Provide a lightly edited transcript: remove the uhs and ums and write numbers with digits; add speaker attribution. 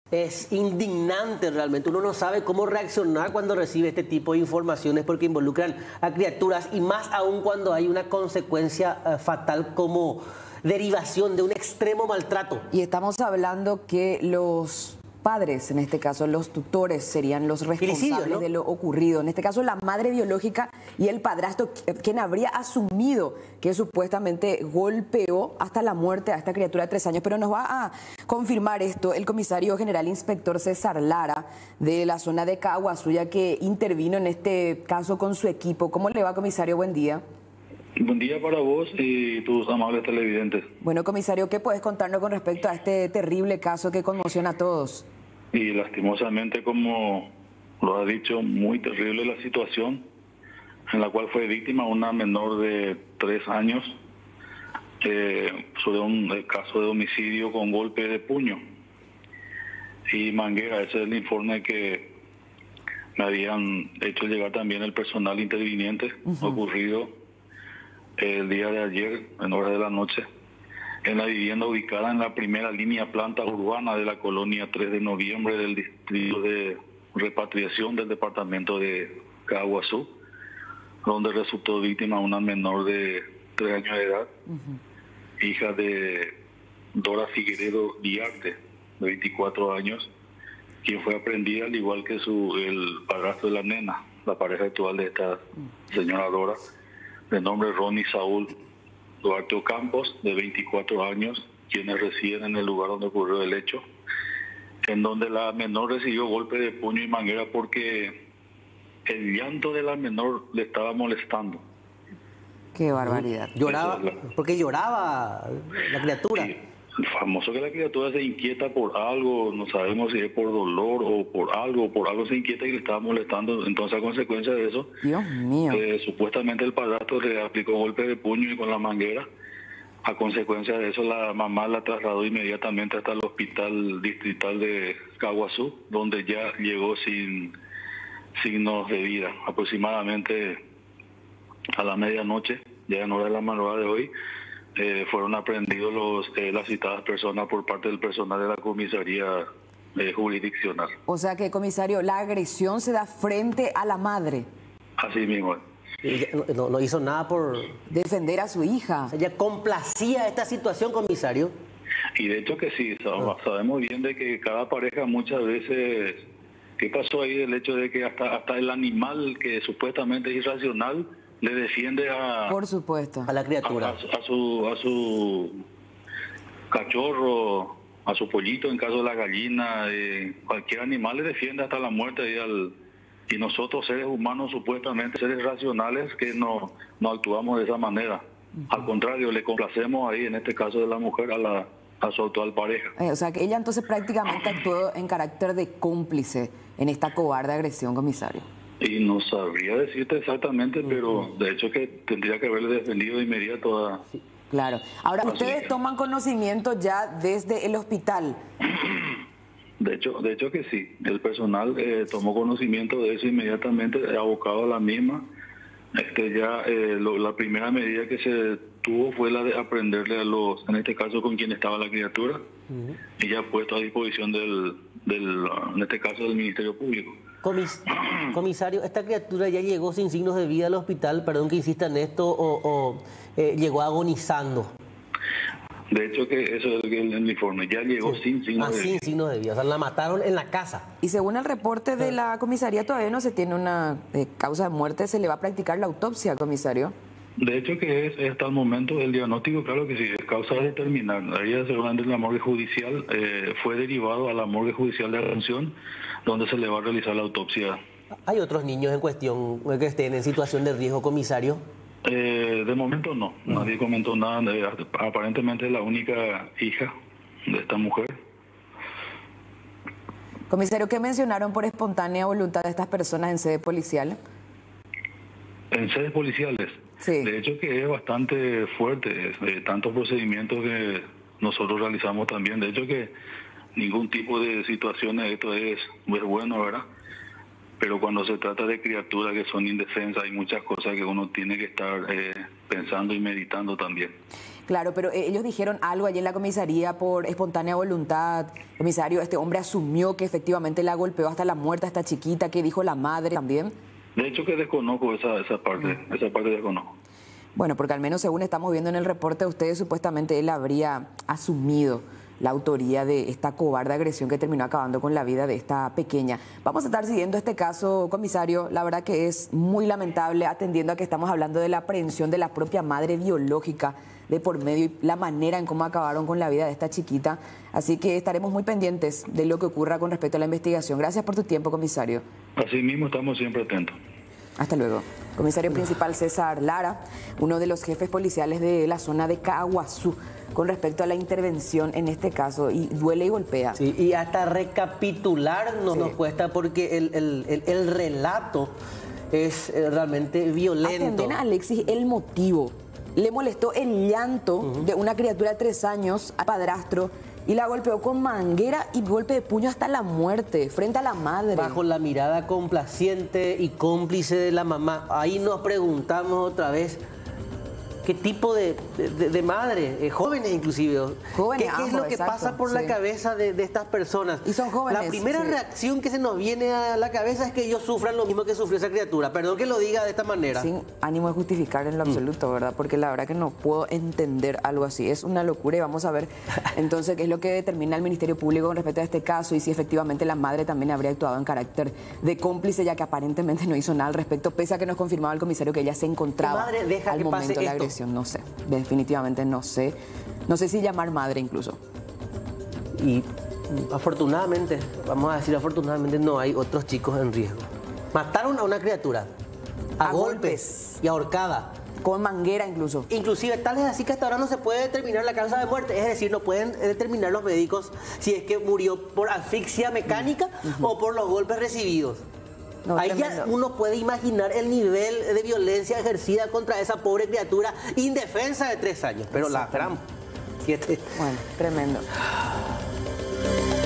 Speaker 1: Es indignante realmente. Uno no sabe cómo reaccionar cuando recibe este tipo de informaciones porque involucran a criaturas y más aún cuando hay una consecuencia fatal como derivación de un extremo maltrato.
Speaker 2: Y estamos hablando que los padres, en este caso los tutores, serían los responsables, ¿no?, de lo ocurrido. En este caso la madre biológica y el padrastro, quien habría asumido que supuestamente golpeó hasta la muerte a esta criatura de 3 años. Pero nos va a confirmar esto el comisario general inspector César Lara, de la zona de Caaguazú, ya que intervino en este caso con su equipo. ¿Cómo le va, comisario? Buen día.
Speaker 3: Buen día para vos y tus amables televidentes.
Speaker 2: Bueno, comisario, ¿qué puedes contarnos con respecto a este terrible caso que conmociona a todos?
Speaker 3: Y lastimosamente, como lo ha dicho, muy terrible la situación en la cual fue víctima una menor de 3 años sobre un caso de homicidio con golpe de puño y manguera. Ese es el informe que me habían hecho llegar también el personal interviniente, ocurrido el día de ayer en horas de la noche en la vivienda ubicada en la primera línea planta urbana de la colonia 3 de noviembre del distrito de repatriación del departamento de Caaguazú, donde resultó víctima una menor de 3 años de edad, hija de Dora Figueredo Diarte, de 24 años, quien fue aprendida al igual que el padrastro de la nena, la pareja actual de esta señora Dora, de nombre Ronnie Saúl Duarte Ocampos, de 24 años, quienes residen en el lugar donde ocurrió el hecho, en donde la menor recibió golpe de puño y manguera porque el llanto de la menor le estaba molestando.
Speaker 2: ¡Qué barbaridad!
Speaker 1: Lloraba, porque lloraba la criatura.
Speaker 3: Sí, famoso que la criatura se inquieta por algo, no sabemos si es por dolor o por algo se inquieta y le estaba molestando. Entonces, a consecuencia de eso,
Speaker 2: Dios mío,
Speaker 3: supuestamente el padrastro le aplicó golpe de puño y con la manguera. A consecuencia de eso, la mamá la trasladó inmediatamente hasta el hospital distrital de Caaguazú, donde ya llegó sin signos de vida. Aproximadamente a la medianoche, ya en hora de la madrugada de hoy, fueron aprendidos las citadas personas por parte del personal de la comisaría jurisdiccional.
Speaker 2: O sea que, comisario, la agresión se da frente a la madre.
Speaker 3: Así mismo.
Speaker 1: No hizo nada por
Speaker 2: defender a su hija.
Speaker 1: O sea, ella complacía esta situación, comisario.
Speaker 3: Y de hecho que sí, sabemos bien de que cada pareja muchas veces... ¿Qué pasó ahí? El hecho de que hasta el animal que supuestamente es irracional le defiende
Speaker 2: por supuesto,
Speaker 1: a la criatura,
Speaker 3: a su cachorro, a su pollito, en caso de la gallina, cualquier animal le defiende hasta la muerte. Y nosotros, seres humanos, supuestamente seres racionales, que no actuamos de esa manera. Al contrario, le complacemos ahí, en este caso de la mujer, a su actual pareja.
Speaker 2: O sea que ella entonces prácticamente actuó en carácter de cómplice en esta cobarde agresión, comisario.
Speaker 3: Y no sabría decirte exactamente, pero de hecho que tendría que haberle defendido de inmediato
Speaker 2: Sí, claro. Ahora, ¿ustedes toman conocimiento ya desde el hospital?
Speaker 3: De hecho que sí. El personal tomó conocimiento de eso inmediatamente, abocado a la misma. La primera medida que se tuvo fue la de aprenderle en este caso con quien estaba la criatura, y ya puesto a disposición en este caso del Ministerio Público.
Speaker 1: Comisario, ¿esta criatura ya llegó sin signos de vida al hospital? Perdón que insista en esto, o llegó agonizando.
Speaker 3: De hecho que eso es el informe, ya llegó sin signos de vida.
Speaker 1: Sin signos de vida, o sea, la mataron en la casa.
Speaker 2: Y según el reporte de la comisaría, todavía no se tiene una causa de muerte. ¿Se le va a practicar la autopsia, comisario?
Speaker 3: De hecho que es hasta el momento el diagnóstico, claro que sí, es causa determinada. Ella, según la morgue judicial, fue derivado a la morgue judicial de Asunción, donde se le va a realizar la autopsia.
Speaker 1: ¿Hay otros niños en cuestión que estén en situación de riesgo, comisario?
Speaker 3: De momento no, nadie comentó nada. Aparentemente es la única hija de esta mujer.
Speaker 2: Comisario, ¿qué mencionaron por espontánea voluntad de estas personas en sede policial?
Speaker 3: En sedes policiales.
Speaker 2: Sí.
Speaker 3: De hecho que es bastante fuerte, tantos procedimientos que nosotros realizamos también. De hecho que ningún tipo de situaciones, esto es bueno, ¿verdad? Pero cuando se trata de criaturas que son indefensas, hay muchas cosas que uno tiene que estar pensando y meditando también.
Speaker 2: Claro, pero ellos dijeron algo allí en la comisaría por espontánea voluntad. Comisario, este hombre asumió que efectivamente la golpeó hasta la muerte a esta chiquita. ¿Qué dijo la madre también?
Speaker 3: De hecho que desconozco esa parte desconozco.
Speaker 2: Bueno, porque al menos según estamos viendo en el reporte de ustedes, supuestamente él habría asumido la autoría de esta cobarde agresión que terminó acabando con la vida de esta pequeña. Vamos a estar siguiendo este caso, comisario. La verdad que es muy lamentable, atendiendo a que estamos hablando de la aprehensión de la propia madre biológica de por medio y la manera en cómo acabaron con la vida de esta chiquita. Así que estaremos muy pendientes de lo que ocurra con respecto a la investigación. Gracias por tu tiempo, comisario.
Speaker 3: Así mismo estamos siempre atentos.
Speaker 2: Hasta luego. Comisario principal César Lara, uno de los jefes policiales de la zona de Caaguazú, con respecto a la intervención en este caso, y duele y golpea.
Speaker 1: Sí, y hasta recapitular nos cuesta porque el relato es realmente violento.
Speaker 2: Atenden a Alexis el motivo. Le molestó el llanto de una criatura de 3 años al padrastro y la golpeó con manguera y golpe de puño hasta la muerte, frente a la madre.
Speaker 1: Bajo la mirada complaciente y cómplice de la mamá. Ahí nos preguntamos otra vez, ¿qué tipo de madre? Jóvenes inclusive.
Speaker 2: Jóvenes,
Speaker 1: ¿Qué es lo que pasa por la cabeza de estas personas?
Speaker 2: Y son jóvenes.
Speaker 1: La primera reacción que se nos viene a la cabeza es que ellos sufran lo mismo que sufrió esa criatura. Perdón que lo diga de esta manera.
Speaker 2: Sin ánimo de justificar en lo absoluto, ¿verdad? Porque la verdad que no puedo entender algo así. Es una locura y vamos a ver entonces qué es lo que determina el Ministerio Público con respecto a este caso y si efectivamente la madre también habría actuado en carácter de cómplice, ya que aparentemente no hizo nada al respecto, pese a que nos confirmaba el comisario que ella se encontraba
Speaker 1: madre deja
Speaker 2: al
Speaker 1: que
Speaker 2: momento
Speaker 1: pase
Speaker 2: de la
Speaker 1: esto.
Speaker 2: agresión. No sé, definitivamente no sé. No sé si llamar madre incluso.
Speaker 1: Y afortunadamente, vamos a decir afortunadamente, no hay otros chicos en riesgo. Mataron a una criatura a golpes y ahorcada.
Speaker 2: Con manguera incluso.
Speaker 1: Inclusive tal es así que hasta ahora no se puede determinar la causa de muerte, es decir, no pueden determinar los médicos si es que murió por asfixia mecánica o por los golpes recibidos.
Speaker 2: No,
Speaker 1: ahí
Speaker 2: tremendo.
Speaker 1: ya uno puede imaginar el nivel de violencia ejercida contra esa pobre criatura indefensa de 3 años, pero la gran 7.
Speaker 2: Bueno, tremendo.